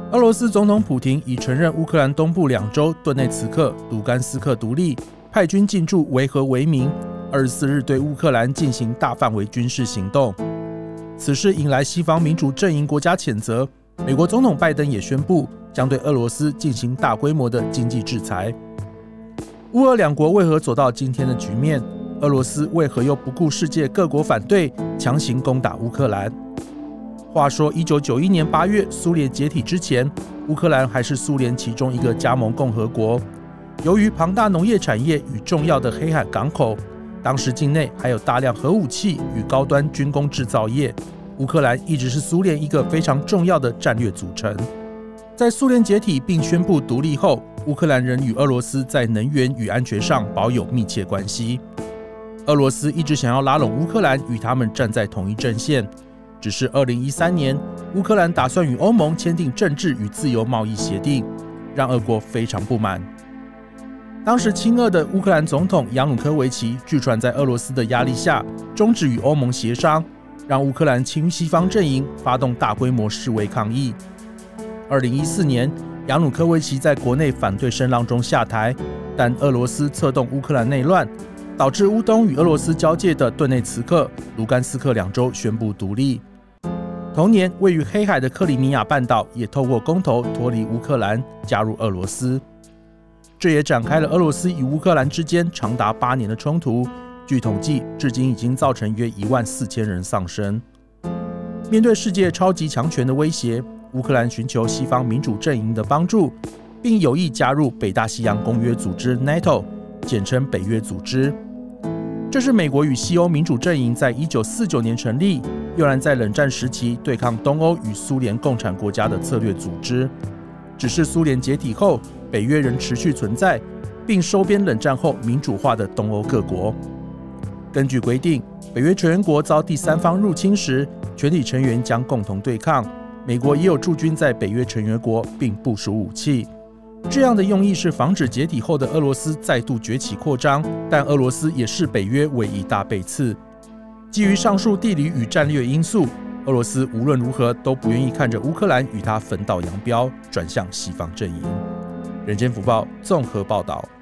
俄罗斯总统普廷已承认乌克兰东部2州顿内茨克、卢甘斯克独立，派军进驻维和为名，24日对乌克兰进行大范围军事行动。此事引来西方民主阵营国家谴责，美国总统拜登也宣布将对俄罗斯进行大规模的经济制裁。乌俄两国为何走到今天的局面？俄罗斯为何又不顾世界各国反对，强行攻打乌克兰？话说1991年8月苏联解体之前，乌克兰还是苏联其中一个加盟共和国。由于庞大农业产业与重要的黑海港口，当时境内还有大量核武器与高端军工制造业，乌克兰一直是苏联一个非常重要的战略组成。在苏联解体并宣布独立后，乌克兰仍与俄罗斯在能源与安全上保有密切关系。俄罗斯一直想要拉拢乌克兰与他们站在同一阵线，只是2013年，乌克兰打算与欧盟签订政治与自由贸易协定，让俄国非常不满。当时亲俄的乌克兰总统扬努科维奇据传在俄罗斯的压力下，终止与欧盟协商，让乌克兰亲西方阵营发动大规模示威抗议。2014年，扬努科维奇在国内反对声浪中下台，但俄罗斯策动乌克兰内乱，导致乌东与俄罗斯交界的顿内茨克、卢甘斯克2州宣布独立。同年，位于黑海的克里米亚半岛也透过公投脱离乌克兰，加入俄罗斯。这也展开了俄罗斯与乌克兰之间长达8年的冲突。据统计，至今已经造成约14000人丧生。面对世界超级强权的威胁，乌克兰寻求西方民主阵营的帮助，并有意加入北大西洋公约组织 NATO， 简称北约组织。这是美国与西欧民主阵营在1949年成立，用来在冷战时期对抗东欧与苏联共产国家的策略组织。只是苏联解体后，北约仍持续存在，并收编冷战后民主化的东欧各国。根据规定，北约成员国遭第三方入侵时，全体成员将共同对抗。美国也有驻军在北约成员国，并部署武器。这样的用意是防止解体后的俄罗斯再度崛起扩张，但俄罗斯也视北约为一大背刺。基于上述地理与战略因素，俄罗斯无论如何都不愿意看着乌克兰与他分道扬镳，转向西方阵营。人间福报综合报道。